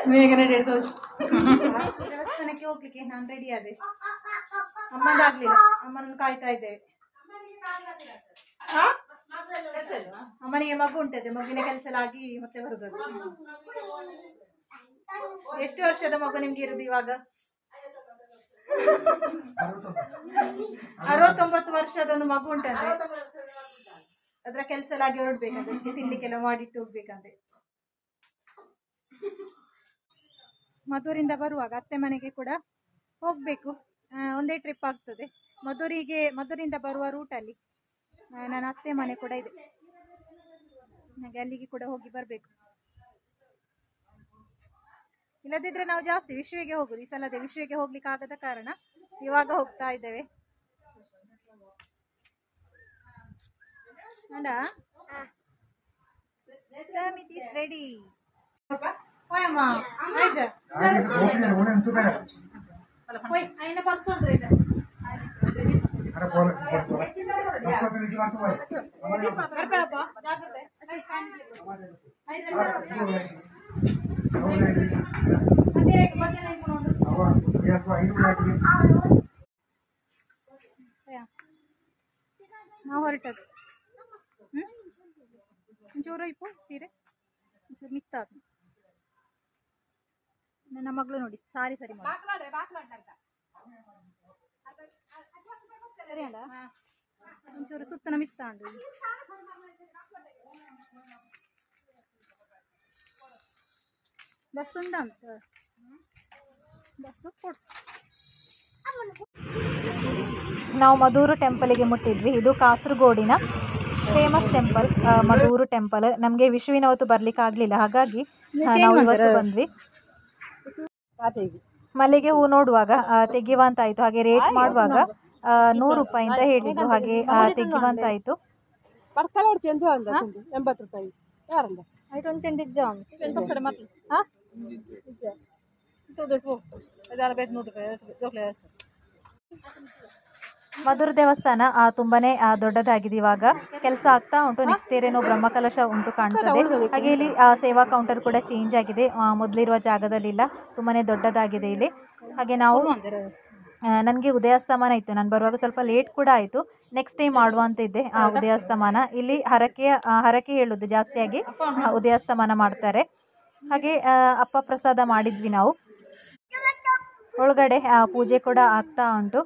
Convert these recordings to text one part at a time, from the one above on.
ಬೇಗನೆ ದೇವಸ್ಥಾನಕ್ಕೆ ಹೋಗ್ಲಿಕ್ಕೆ ನಾನು ರೆಡಿ ಆದೆ. ಅಮ್ಮಂದಾಗ್ಲಿಲ್ಲ, ಅಮ್ಮನ ಕಾಯ್ತಾ ಇದ್ದೇವೆ. ಅಮ್ಮನಿಗೆ ಮಗು ಉಂಟದೆ, ಮಗುವಿನ ಕೆಲಸ ಎಲ್ಲ ಆಗಿ ಮತ್ತೆ ಬರುದು. ಎಷ್ಟು ವರ್ಷದ ಮಗು ನಿಮ್ಗೆ ಇರುದು ಇವಾಗ? 69 ವರ್ಷದ ಒಂದು ಮಗು ಉಂಟಂತೆ. ಅದ್ರ ಕೆಲಸ ಎಲ್ಲ ಆಗಿ ಹೊರಡ್ಬೇಕಂತೆ, ತಿನ್ಲಿಕ್ಕೆಲ್ಲ ಮಾಡಿಟ್ಟು ಹೋಗ್ಬೇಕಂತೆ. ಮಧುರಿಂದ ಬರುವಾಗ ಅತ್ತೆ ಮನೆಗೆ ಕೂಡ ಹೋಗ್ಬೇಕು. ಒಂದೇ ಟ್ರಿಪ್ ಆಗ್ತದೆ. ಮಧುರಿಂದ ಬರುವ ರೂಟಲ್ಲಿ ನನ್ನ ಅತ್ತೆ ಮನೆ ಕೂಡ ಇದೆ. ಹಾಗೆ ಅಲ್ಲಿಗೆ ಕೂಡ ಹೋಗಿ ಬರಬೇಕು. ಇಲ್ಲದಿದ್ರೆ ನಾವು ಜಾಸ್ತಿ ವಿಶ್ವಗೆ ಹೋಗುದು. ಈ ಸಲದೆ ವಿಶ್ವಗೆ ಹೋಗ್ಲಿಕ್ಕೆ ಆಗದ ಕಾರಣ ಇವಾಗ ಹೋಗ್ತಾ ಇದ್ದೇವೆ. ರೆಡಿ. ನಾವು ಹೊರಟದ್ದು. ಒಂಚೂರು ಇಪ್ಪು ಸೀರೆ ಒಂಚೂರು ಮಿತ್ತಾದ. ನನ್ನ ಮಗಳು ನೋಡಿ ಸಾರಿ ಸರಿ ಮಾಡಿ ಸರಿ ಅಲ್ಲ. ಒಂಚೂರು ಸುತ್ತನ ಮಿತ್ತ ಉಂಟು. ಬಸ್ ಉಂಟಂತ, ಬಸ್ಸು ಕೊಡು. ನಾವು ಮಧೂರು ಟೆಂಪಲಿಗೆ ಮುಟ್ಟಿದ್ವಿ. ಇದು ಕಾಸರಗೋಡಿನ ಫೇಮಸ್ ಟೆಂಪಲ್ ಮಧೂರು ಟೆಂಪಲ್. ನಮಗೆ ವಿಶ್ವಿನ ಹೊತ್ತು ಬರ್ಲಿಕ್ಕೆ ಆಗಲಿಲ್ಲ, ಹಾಗಾಗಿ ನಾವು ಇವತ್ತು ಬಂದ್ವಿ. ಮಲ್ಲಿಗೆ ಹೂ ನೋಡುವಾಗ ತೆಗಿಯುವಂತಾಯಿತು. ಹಾಗೆ ರೇಟ್ ಮಾಡುವಾಗ 100 ರೂಪಾಯಿ ಅಂತ ಹೇಳಿದ್ರು. ಹಾಗೆ ತೆಗಿಯುವಂತಾಯಿತು. ಮಧುರ ದೇವಸ್ಥಾನ ತುಂಬಾನೇ ದೊಡ್ಡದಾಗಿದೆ. ಇವಾಗ ಕೆಲಸ ಆಗ್ತಾ ಉಂಟು. ನೆಕ್ಸ್ಟ್ ಇಯರ್ ಏನೋ ಬ್ರಹ್ಮಕಲಶ ಉಂಟು ಕಾಣ್ತದೆ. ಹಾಗೆ ಇಲ್ಲಿ ಸೇವಾ ಕೌಂಟರ್ ಕೂಡ ಚೇಂಜ್ ಆಗಿದೆ, ಮೊದಲಿರುವ ಜಾಗದಲ್ಲಿ ಇಲ್ಲ. ತುಂಬಾನೇ ದೊಡ್ಡದಾಗಿದೆ ಇಲ್ಲಿ. ಹಾಗೆ ನಾವು ನನಗೆ ಉದಯಾಸ್ತಮಾನ ಇತ್ತು, ನಾನು ಬರುವಾಗ ಸ್ವಲ್ಪ ಲೇಟ್ ಕೂಡ ಆಯಿತು. ನೆಕ್ಸ್ಟ್ ಟೈಮ್ ಮಾಡುವಂತ ಇದ್ದೆ ಉದಯಾಸ್ತಮಾನ. ಇಲ್ಲಿ ಹರಕೆ ಹೇಳೋದು ಜಾಸ್ತಿಯಾಗಿ ಉದಯಾಸ್ತಮಾನ ಮಾಡ್ತಾರೆ. ಹಾಗೆ ಅಪ್ಪ ಪ್ರಸಾದ ಮಾಡಿದ್ವಿ ನಾವು. ಒಳಗಡೆ ಪೂಜೆ ಕೂಡ ಆಗ್ತಾ ಉಂಟು.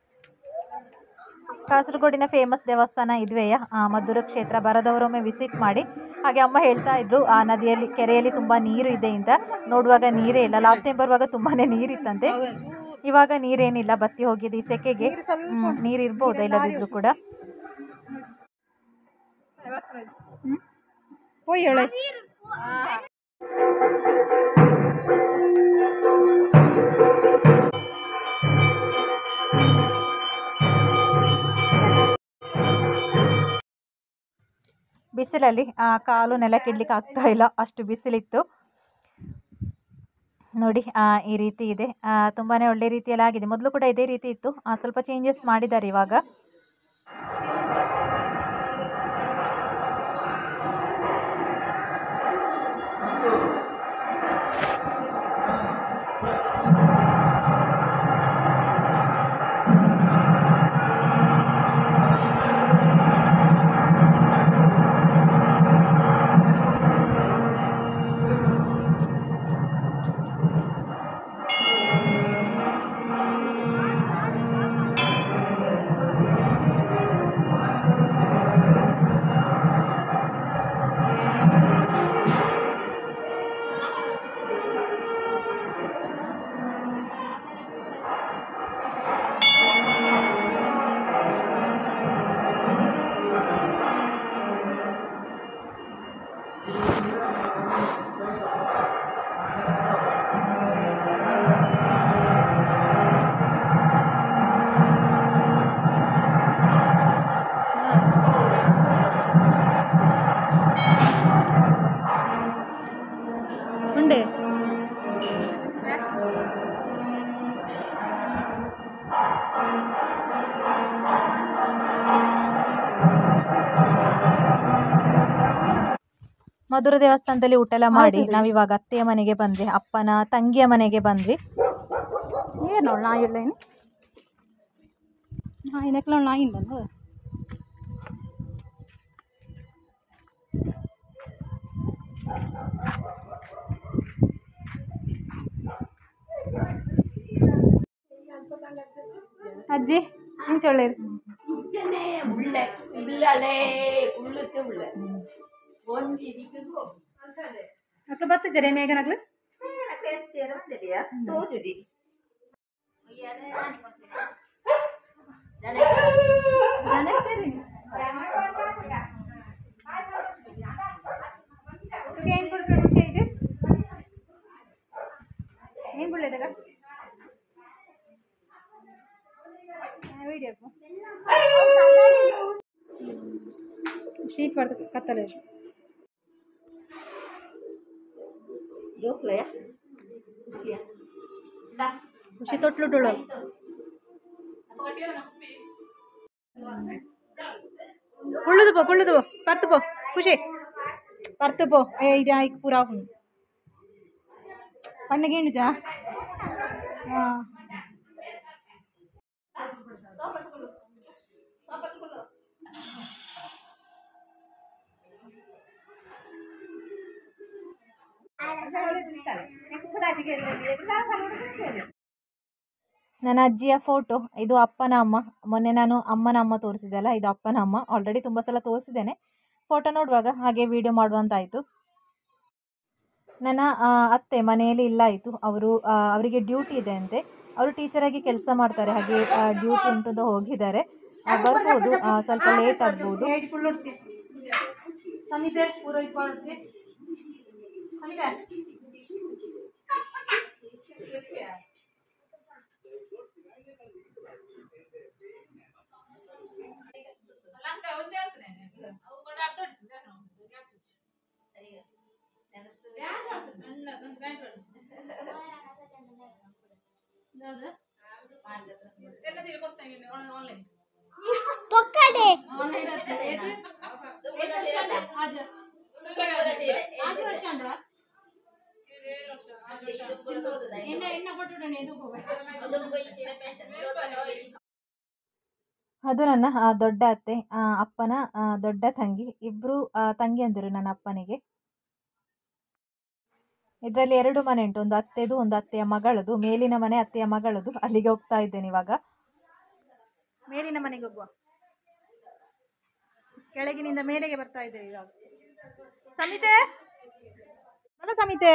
ಕಾಸರಗೋಡಿನ ಫೇಮಸ್ ದೇವಸ್ಥಾನ ಇದುವೆಯ ಮಧುರ ಕ್ಷೇತ್ರ. ಬರದವರೊಮ್ಮೆ ವಿಸಿಟ್ ಮಾಡಿ. ಹಾಗೆ ಅಮ್ಮ ಹೇಳ್ತಾ ಇದ್ರು ಆ ನದಿಯಲ್ಲಿ ಕೆರೆಯಲ್ಲಿ ತುಂಬ ನೀರು ಇದೆ ಅಂತ. ನೋಡುವಾಗ ನೀರೇ ಇಲ್ಲ. ಲಾಸ್ಟ್ ಟೈಮ್ ಬರುವಾಗ ತುಂಬಾ ನೀರಿತ್ತಂತೆ. ಇವಾಗ ನೀರೇನಿಲ್ಲ, ಬತ್ತಿ ಹೋಗಿದೆ. ಈ ಸೆಕೆಗೆ ನೀರು ಇರ್ಬೋದು ಇಲ್ಲದಿದ್ರು ಕೂಡ. ಬಿಸಿಲಲ್ಲಿ ಕಾಲು ನೆಲಕ್ಕಿಡ್ಲಿಕ್ಕೆ ಆಗ್ತಾ ಇಲ್ಲ, ಅಷ್ಟು ಬಿಸಿಲಿತ್ತು ನೋಡಿ. ಈ ರೀತಿ ಇದೆ. ತುಂಬಾ ಒಳ್ಳೆ ರೀತಿಯಲ್ಲಿ ಆಗಿದೆ. ಮೊದಲು ಕೂಡ ಇದೇ ರೀತಿ ಇತ್ತು, ಸ್ವಲ್ಪ ಚೇಂಜಸ್ ಮಾಡಿದ್ದಾರೆ ಇವಾಗ. ಉಂಡೆ ಮಧುರ ದೇವಸ್ಥಾನದಲ್ಲಿ ಊಟ ಎಲ್ಲ ಮಾಡಿ ನಾವಿವಾಗ ಅತ್ತೆಯ ಮನೆಗೆ ಬಂದ್ವಿ, ಅಪ್ಪನ ತಂಗಿಯ ಮನೆಗೆ ಬಂದ್ವಿ. ಏನು ನಾಯಿ ಇಲ್ಲ ಏನು ನಾಯಿ ನೆಕ್ಲ ನಾಯಿ ಇಲ್ಲ ಅಜ್ಜಿ ಇಂಚೊಳ್ಳೆ ಅಕ್ಕ ಬರ್ತಿದ್ದಾರೆ ಮೇಘನಕ್ಲು ಏನು ಕೊಡ್ಬೇಕು ಖುಷಿ ಐತೆ ಏನು ಬಿಡ್ಲೇದಾಗ ವಿಡಿಯೋ ಶೀಟ್ ಬರ್ತದೆ ಕತ್ತಲೆ ಖುಷಿ ತೊಟ್ಲುಟುಳು ಕುಳ್ಳುದು ಪೋ ಪರ್ತು ಪೋ ಖುಷಿ ಪರ್ತು ಪೋ ಇದು ಆಯ್ಕೆ ಪೂರಾ ಪಣ್ಣಗೇನು ಚಾ ಹಾಂ ನನ್ನ ಅಜ್ಜಿಯ ಫೋಟೋ. ಇದು ಅಪ್ಪನ ಅಮ್ಮ. ಮೊನ್ನೆ ನಾನು ಅಮ್ಮನ ಅಮ್ಮ ತೋರಿಸಿದ್ದೆಲ್ಲ, ಇದು ಅಪ್ಪನ ಅಮ್ಮ. ಆಲ್ರೆಡಿ ತುಂಬ ಸಲ ತೋರಿಸಿದ್ದೇನೆ. ಫೋಟೋ ನೋಡುವಾಗ ಹಾಗೆ ವಿಡಿಯೋ ಮಾಡುವಂತಾಯಿತು. ನನ್ನ ಅತ್ತೆ ಮನೆಯಲ್ಲಿ ಇಲ್ಲ ಆಯಿತು. ಅವರಿಗೆ ಡ್ಯೂಟಿ ಇದೆ ಅಂತೆ. ಅವರು ಟೀಚರಾಗಿ ಕೆಲಸ ಮಾಡ್ತಾರೆ, ಹಾಗೆ ಡ್ಯೂಟಿ ಉಂಟು ಅಂತ ಹೋಗಿದ್ದಾರೆ. ಬರ್ಬೋದು, ಸ್ವಲ್ಪ ಲೇಟ್ ಆಗ್ಬೋದು. ಅದು ನನ್ನ ದೊಡ್ಡ ಅತ್ತೆ, ಅಪ್ಪನ ದೊಡ್ಡ ತಂಗಿ. ಇಬ್ಬರು ತಂಗಿಯಂದಿರು ನನ್ನ ಅಪ್ಪನಿಗೆ. ಇದರಲ್ಲಿ 2 ಮನೆ ಉಂಟು, ಒಂದು ಅತ್ತೆದು ಒಂದು ಅತ್ತೆಯ ಮಗಳದು. ಮೇಲಿನ ಮನೆ ಅತ್ತೆಯ ಮಗಳದು. ಅಲ್ಲಿಗೆ ಹೋಗ್ತಾ ಇದ್ದೇನೆ ಇವಾಗ. ಮೇಲಿನ ಮನೆಗೆ ಹೋಗುವ, ಕೆಳಗಿನಿಂದ ಮೇಲೆಗೆ ಬರ್ತಾ ಇದ್ದೇವೆ ಇವಾಗ. ಸಮಿತೆ ಅಲ್ಲ ಸಮಿತೆ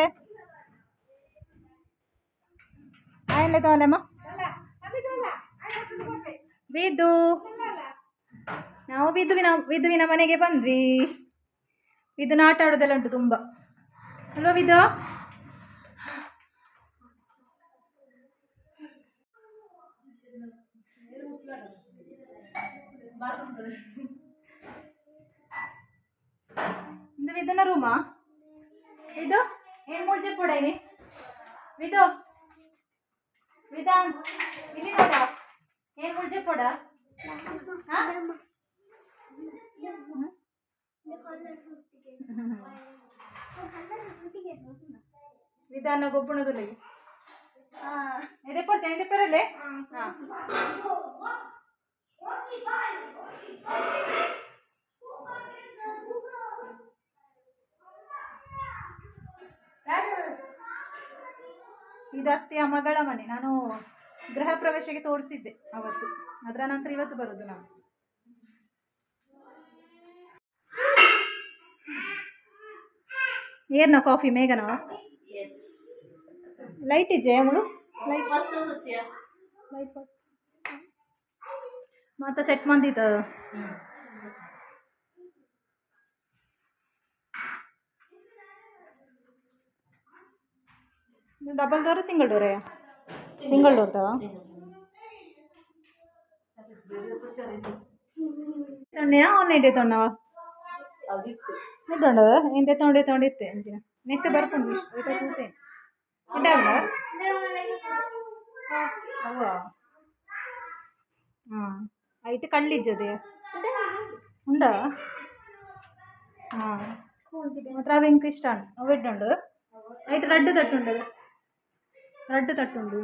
ಆಯಲ್ಲ ತಗೊಳ್ಳಮ್ಮ. ವಿದು, ನಾವು ವಿದುವಿನ ಮನೆಗೆ ಬಂದ್ವಿ. ವಿದುನ ಆಟ ಆಡೋದೆಲ್ಲ ಉಂಟು ತುಂಬ ಅಲ್ವಾ ವಿದು? ಇದು ವಿದುನ ರೂಮಾ? ವಿದು ಏನು ಮುಳ್ಚೆ ಕೊಡ ಇಲ್ಲಿ ವಿದು ವಿಧಾನ್ ಇಲ್ಲಿ ನೋಡ ಏನು ಮುಳ್ಚೆ ಕೊಡ. ವಿಧಾನ ಗೊಬ್ಬಣದಲ್ಲಿ ಎದೆ ಪರ್ಚೆ ಎದೆ ಪೆರಲೆ. ಇದು ಅತ್ತೆಯ ಮಗಳ ಮನೆ. ನಾನು ಗೃಹ ಪ್ರವೇಶಕ್ಕೆ ತೋರಿಸಿದ್ದೆ ಅವತ್ತು, ಅದರ ನಂತರ ಇವತ್ತು ಬರೋದು ನಾವು. ಏರ್ನ ಕಾಫಿ ಮೇಘನ ಲೈಟ್ ಇಜ್ಜೆ ಅವಳು ಲೈಟ್ ಮಾತ ಸೆಟ್ ಮಂದಿತ double door single door? Single door ತವ ಆನ್ಲೈನ್ ತೊಂಡವ ಇಟ್ಟೊಂಡವ ಇಂತೆ ತೊಂಡಿತ್ತೆ ಅಂಚಿನ ನೆಟ್ ಬರ್ಕೊಂಡು ಊಟ ತೂತೆ ಇಟ್ಟಾಗ ಅವ ಹಾಂ ಐತೆ ಕಳ್ಳಿಜ್ಜದೆ ಉಂಡ ಹಾಂ ಮಾತ್ರ ಅವು ಇಂಕ ಇಷ್ಟ ಅವು ಇಡ್ಡುಂಡು ಐಟ್ ರಡ್ಡು ತಟ್ಟುಂಡು ರಡ್ಡು ತಟ್ಟುಂಡು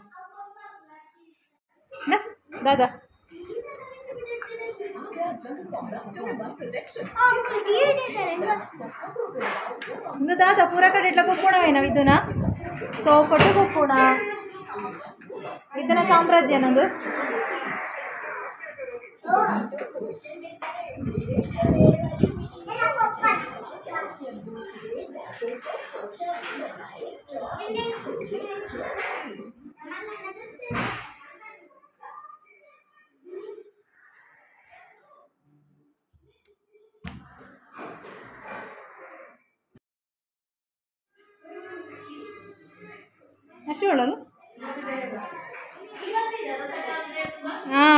ದಾದಾ ಇಂದು ದಾದಾ ಪೂರ ಕಡೆ ಇಟ್ಲ ಕುಪ್ಪುಣವೇನ ವಿದ್ದುನ ಸೊ ಕೊಟ್ಟು ಕುಪ್ಪುಣ ವಿದ್ದುನ ಸಾಮ್ರಾಜ್ಯ ನಂದು ಅಷ್ಟು ಹೇಳಲು ಹಾಂ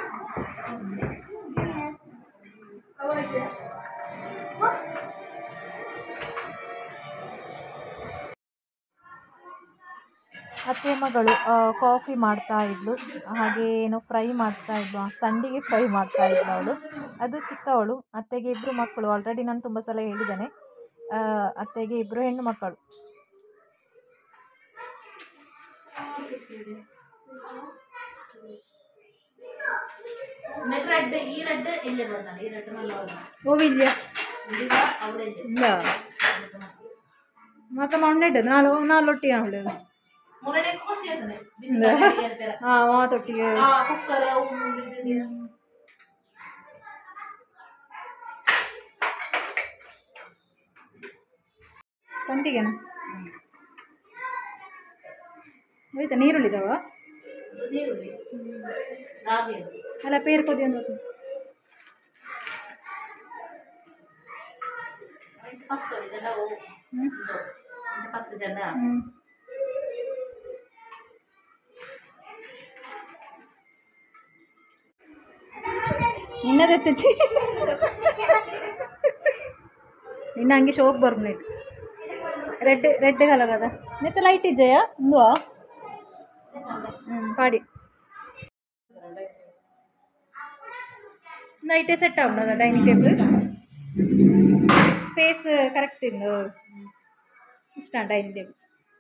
ಅತ್ತೆ ಮಗಳು ಕಾಫಿ ಮಾಡ್ತಾ ಇದ್ಲು, ಹಾಗೆ ಏನೋ ಫ್ರೈ ಮಾಡ್ತಾ ಇದ್ಲು, ಸಂಡಿಗೆ ಫ್ರೈ ಮಾಡ್ತಾ ಇದ್ಲು ಅವಳು. ಅದು ಚಿಕ್ಕವಳು. ಅತ್ತೆಗೆ 2 ಮಕ್ಕಳು. ಆಲ್ರೆಡಿ ನಾನು ತುಂಬ ಸಲ ಹೇಳಿದ್ದೇನೆ, ಅತ್ತೆಗೆ 2 ಹೆಣ್ಣು ಮಕ್ಕಳು. ಓವಿಲ್ಲ ಇಲ್ಲ ಮಾತ್ರ ಮಣ್ಣೆಡ್ಡು ನಾಲೊಟ್ಟಿಗೆ ಅವಳು ಹಾಂ ಮಾತೊಟ್ಟಿಗೆ ಸಂಟಿಗೆನ ಆಯ್ತಾ ನೀರುಳ್ಳಿದಾವ ಅಲ್ಲ ಪೇರ್ಕೋದಿ ಒಂದು ನಿನ್ನದೆಚ್ಚಿ ನಿನ್ನ ಹಂಗೆ ಶೋಕ್ ಬರ್ಬೇಕು ರೆಡ್ ಕಲರ್ ಅದ ಮತ್ತೆ ಲೈಟ್ ಇಜ್ಜಯ ಒಂದು ಪಾಡಿ ನೈಟೇ ಸೆಟ್ ಆಗ್ಬೋದ ಡೈನಿಂಗ್ ಟೇಬಲ್ ಸ್ಪೇಸ್ ಕರೆಕ್ಟ್ ಇನ್ನು ಇಷ್ಟ ಡೈನಿಂಗ್ ಟೇಬಲ್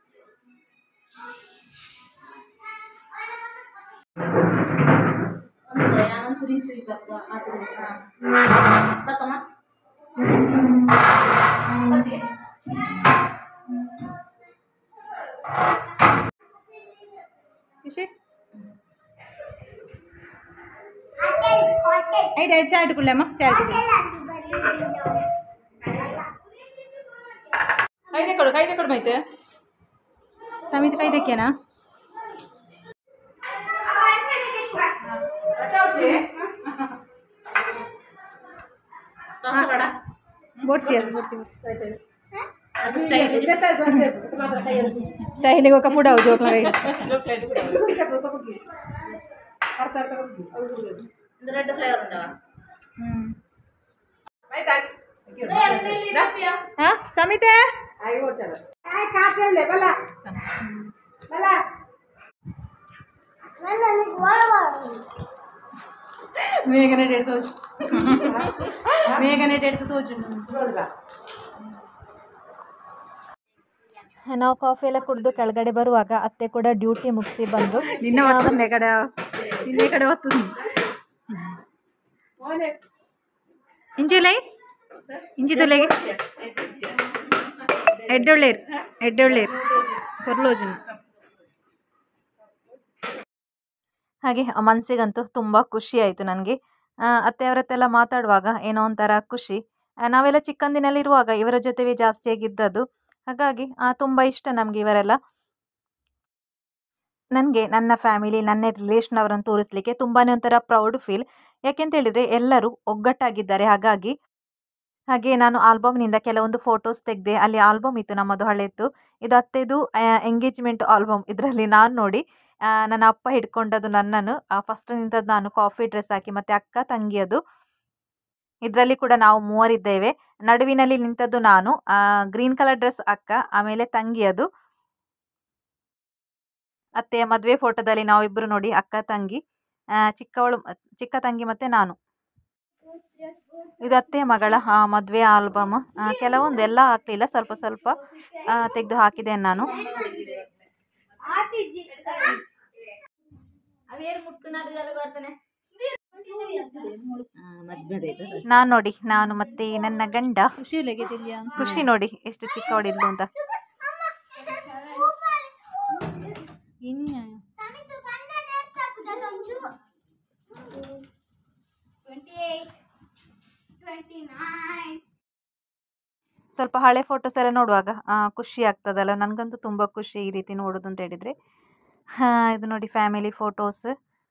చాటు పుల్లమ్మ చాటు ఐదెక్కడు మైతే సమితికి ఐదెక్కేనా బోడ్సి స్టైల్గా ఒక పూడ జోక్ల రెడ్ ఫ్లేవర్ సమితే ಮೇಘನೆ ಎಡ್ತು ತೋಚು ನಾವು ಕಾಫಿ ಎಲ್ಲ ಕುಡಿದು ಕೆಳಗಡೆ ಬರುವಾಗ ಅತ್ತೆ ಕೂಡ ಡ್ಯೂಟಿ ಮುಗಿಸಿ ಬಂದರು. ನಿನ್ನೆ ಕಡೆ ಹೊತ್ತು ಇಂಜಿಲೈ ಇಂಜಿದೊಲೆಗೆ ಎಡ್ಡೊಳ್ಳೇರು ಕೊರ್ಲೋಜನ. ಹಾಗೆ ಮನಸ್ಸಿಗಂತೂ ತುಂಬ ಖುಷಿ ಆಯಿತು ನನಗೆ. ಅತ್ತೆಯವರತ್ತೆಲ್ಲ ಮಾತಾಡುವಾಗ ಏನೋ ಒಂಥರ ಖುಷಿ. ನಾವೆಲ್ಲ ಚಿಕ್ಕಂದಿನಲ್ಲಿರುವಾಗ ಇವರ ಜೊತೆವೇ ಜಾಸ್ತಿಯಾಗಿದ್ದದ್ದು, ಹಾಗಾಗಿ ತುಂಬ ಇಷ್ಟ ನಮಗೆ ಇವರೆಲ್ಲ. ನನಗೆ ನನ್ನ ಫ್ಯಾಮಿಲಿ, ನನ್ನ ರಿಲೇಷನ್ ಅವರನ್ನು ತೋರಿಸ್ಲಿಕ್ಕೆ ತುಂಬಾ ಒಂಥರ ಪ್ರೌಡ್ ಫೀಲ್. ಯಾಕೆಂತೇಳಿದರೆ ಎಲ್ಲರೂ ಒಗ್ಗಟ್ಟಾಗಿದ್ದಾರೆ. ಹಾಗೆ ನಾನು ಆಲ್ಬಮ್ನಿಂದ ಕೆಲವೊಂದು ಫೋಟೋಸ್ ತೆಗೆದೆ. ಅಲ್ಲಿ ಆಲ್ಬಮ್ ಇತ್ತು ನಮ್ಮದು ಹಳೆಯದ್ದು. ಇದು ಅತ್ತೆದು ಎಂಗೇಜ್ಮೆಂಟ್ ಆಲ್ಬಮ್. ಇದರಲ್ಲಿ ನಾನು ನೋಡಿ ನನ್ನ ಅಪ್ಪ ಹಿಡ್ಕೊಂಡದ್ದು ನನ್ನನ್ನು, ಫಸ್ಟ್ ನಿಂತದ್ದು ನಾನು ಕಾಫಿ ಡ್ರೆಸ್ ಹಾಕಿ, ಮತ್ತು ಅಕ್ಕ ತಂಗಿಯದು. ಇದರಲ್ಲಿ ಕೂಡ ನಾವು 3 ಇದ್ದೇವೆ. ನಡುವಿನಲ್ಲಿ ನಿಂತದ್ದು ನಾನು, ಗ್ರೀನ್ ಕಲರ್ ಡ್ರೆಸ್ ಅಕ್ಕ, ಆಮೇಲೆ ತಂಗಿಯದು. ಅತ್ತೆಯ ಮದುವೆ ಫೋಟೋದಲ್ಲಿ ನಾವಿಬ್ಬರು ನೋಡಿ ಅಕ್ಕ ತಂಗಿ, ಚಿಕ್ಕ ತಂಗಿ ಮತ್ತು ನಾನು. ಇದು ಅತ್ತೆ ಮಗಳ ಮದುವೆ ಆಲ್ಬಮ್. ಕೆಲವೊಂದು ಎಲ್ಲ ಹಾಕಲಿಲ್ಲ, ಸ್ವಲ್ಪ ಸ್ವಲ್ಪ ತೆಗೆದು ಹಾಕಿದೆ ನಾನು. ನಾನು ನೋಡಿ, ನಾನು ಮತ್ತೆ ನನ್ನ ಗಂಡ ಖುಷಿ ನೋಡಿ ಎಷ್ಟು ಚಿಕ್ಕ ಹೊಡಿದ್ಲು ಅಂತ. ಸ್ವಲ್ಪ ಹಳೆ ಫೋಟೋಸ್ ಎಲ್ಲ ನೋಡುವಾಗ ಖುಷಿ ಆಗ್ತದಲ್ಲ. ನನಗಂತೂ ತುಂಬ ಖುಷಿ ಈ ರೀತಿ ನೋಡೋದು ಅಂತ ಹೇಳಿದರೆ. ಇದು ನೋಡಿ ಫ್ಯಾಮಿಲಿ ಫೋಟೋಸ್.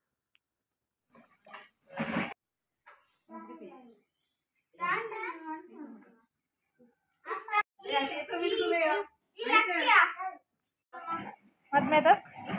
ಮದ್ಮೇದು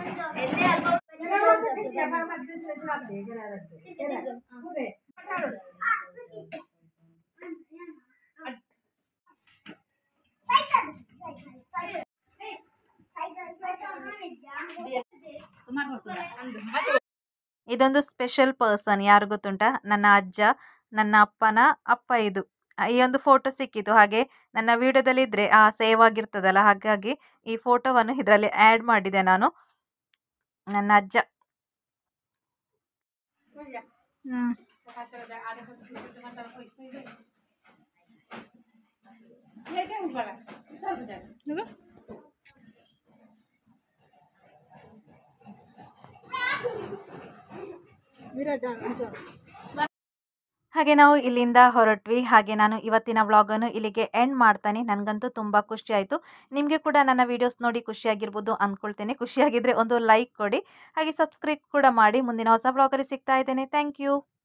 ಇದೊಂದು ಸ್ಪೆಷಲ್ ಪರ್ಸನ್, ಯಾರು ಗೊತ್ತುಂಟಾ? ನನ್ನ ಅಜ್ಜ, ನನ್ನ ಅಪ್ಪನ ಅಪ್ಪ. ಇದು ಈ ಒಂದು ಫೋಟೋ ಸಿಕ್ಕಿತು, ಹಾಗೆ ನನ್ನ ವಿಡಿಯೋದಲ್ಲಿ ಇದ್ದರೆ ಸೇವ್ ಆಗಿರ್ತದಲ್ಲ, ಹಾಗಾಗಿ ಈ ಫೋಟೋವನ್ನು ಇದರಲ್ಲಿ ಆ್ಯಡ್ ಮಾಡಿದೆ ನಾನು. ನನ್ನ ಅಜ್ಜ. ಹಾಗೆ ನಾವು ಇಲ್ಲಿಂದ ಹೊರಟ್ವಿ. ಹಾಗೆ ನಾನು ಇವತ್ತಿನ ವ್ಲಾಗನ್ನು ಇಲ್ಲಿಗೆ ಎಂಡ್ ಮಾಡ್ತಾನೆ. ನನಗಂತೂ ತುಂಬ ಖುಷಿ ಆಯಿತು. ನಿಮಗೆ ಕೂಡ ನನ್ನ ವೀಡಿಯೋಸ್ ನೋಡಿ ಖುಷಿಯಾಗಿರ್ಬೋದು ಅಂದ್ಕೊಳ್ತೇನೆ. ಖುಷಿಯಾಗಿದ್ದರೆ ಒಂದು ಲೈಕ್ ಕೊಡಿ, ಹಾಗೆ ಸಬ್ಸ್ಕ್ರೈಬ್ ಕೂಡ ಮಾಡಿ. ಮುಂದಿನ ಹೊಸ ವ್ಲಾಗಲ್ಲಿ ಸಿಗ್ತಾ ಇದ್ದೇನೆ. Thank you.